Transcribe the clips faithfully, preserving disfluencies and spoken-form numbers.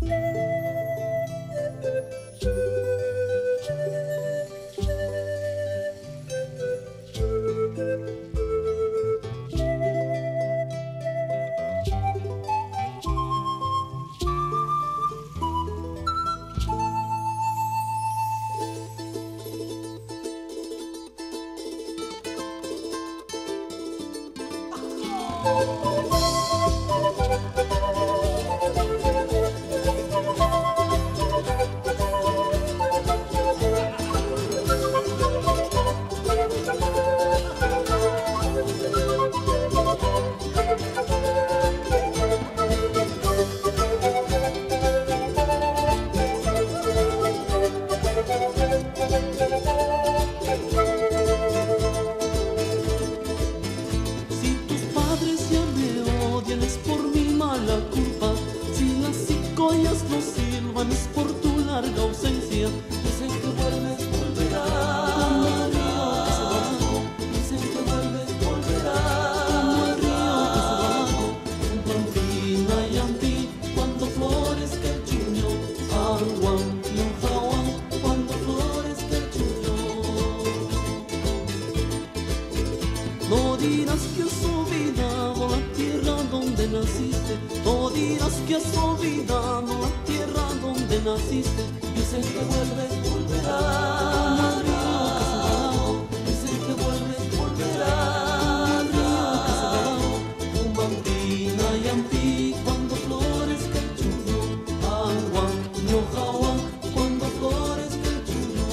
No dirás que has olvidado la tierra donde naciste, no dirás que has olvidado la tierra donde naciste. Dicen que vuelves, volverás, dicen que vuelves, volverás, un bambina yampi cuando florezca el chuño, agua, ñojawan, cuando florezca el chuño.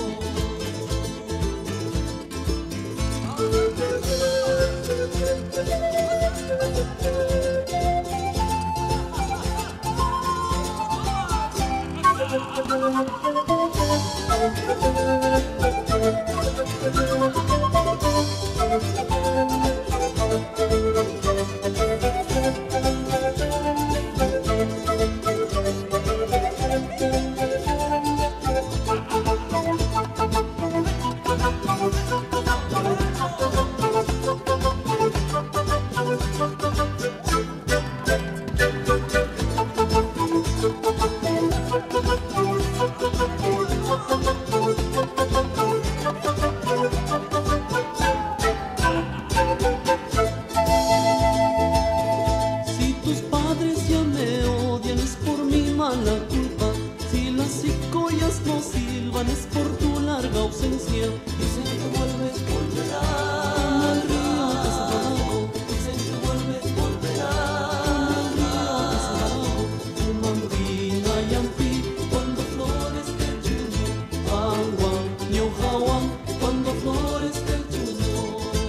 Si tus padres ya me odian es por mi mala culpa, si las cicoyas no silban es por tu larga ausencia. Dicen que vuelves, volverás, como el río desalado. Dicen que vuelves, volverás, como el río desalado. Un bambina yampi cuando florezca el chuño, agua, ñojawan, cuando florezca el chuño.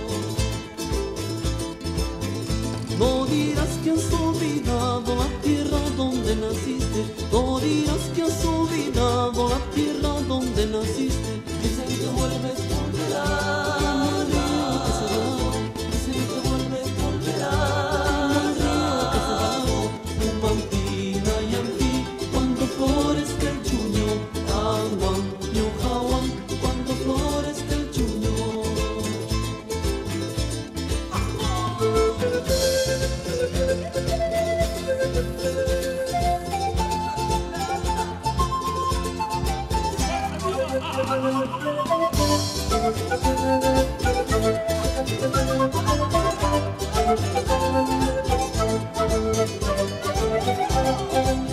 No dirás que has olvidado la tierra donde naciste, no dirás que has olvidado la tierra donde naciste. Dicen que vuelves, volverás, como el río desalado. Dicen que vuelves, volverás, como el río desalado. Un bambina yampi cuando florezca el chuño, agua, ñojawan, cuando florezca el chuño. Thank you.